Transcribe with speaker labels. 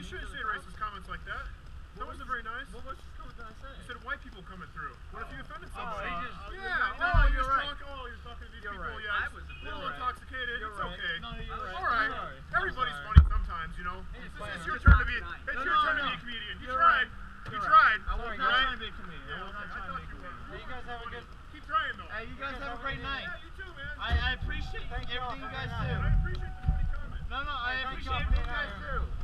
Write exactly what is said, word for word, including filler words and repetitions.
Speaker 1: shouldn't say racist comments like that. That wasn't very nice.
Speaker 2: What was this comment that I said?
Speaker 1: You said white people coming through. What if you offended
Speaker 2: Oh,
Speaker 1: somebody?
Speaker 2: he just,
Speaker 1: yeah,
Speaker 2: no,
Speaker 1: oh,
Speaker 2: you're
Speaker 1: you're
Speaker 2: right.
Speaker 1: talking, oh, you're talking to these
Speaker 2: You're
Speaker 1: people,
Speaker 2: right.
Speaker 1: yeah.
Speaker 2: I was a
Speaker 1: a little
Speaker 2: right.
Speaker 1: intoxicated,
Speaker 2: You're
Speaker 1: it's
Speaker 2: right.
Speaker 1: okay.
Speaker 2: No, you're right.
Speaker 1: Alright.
Speaker 2: Sorry.
Speaker 1: Everybody's
Speaker 2: I'm
Speaker 1: funny sometimes, you know.
Speaker 2: It's,
Speaker 1: It's,
Speaker 2: it's,
Speaker 1: it's your
Speaker 2: it's
Speaker 1: turn to be it's
Speaker 2: no,
Speaker 1: your
Speaker 2: no,
Speaker 1: turn
Speaker 2: no.
Speaker 1: to be a comedian. You
Speaker 2: You're
Speaker 1: tried.
Speaker 2: Right.
Speaker 1: You
Speaker 2: You're
Speaker 1: tried.
Speaker 2: Right. I was not
Speaker 1: right?
Speaker 2: trying to be a comedian.
Speaker 1: Yeah,
Speaker 2: I was
Speaker 1: okay.
Speaker 2: not
Speaker 1: I
Speaker 2: trying to
Speaker 1: thought
Speaker 2: be a
Speaker 1: you were.
Speaker 2: comedian.
Speaker 3: You guys have a good.
Speaker 1: Keep trying though.
Speaker 2: Hey, you guys have a great night.
Speaker 1: Yeah, you too, man.
Speaker 2: I, I appreciate
Speaker 3: Thank you
Speaker 2: everything
Speaker 3: all
Speaker 2: you guys
Speaker 3: for
Speaker 2: do.
Speaker 1: I appreciate the funny comments.
Speaker 2: No, no, I
Speaker 3: Hey, thank
Speaker 2: appreciate
Speaker 3: you all
Speaker 2: everything
Speaker 3: for
Speaker 2: you guys
Speaker 3: being
Speaker 2: do.